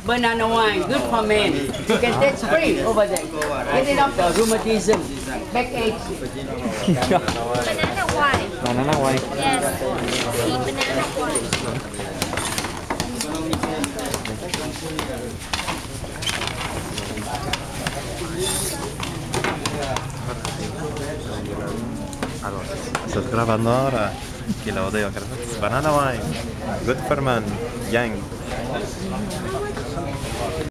banana wine, good for men. You can take free over there. Get it off the rheumatism, backache. Banana wine. Banana wine. Yes. Tea banana wine. Allora, sto gravando ahora que la odio gratis. Banana wine. Good for man. Young.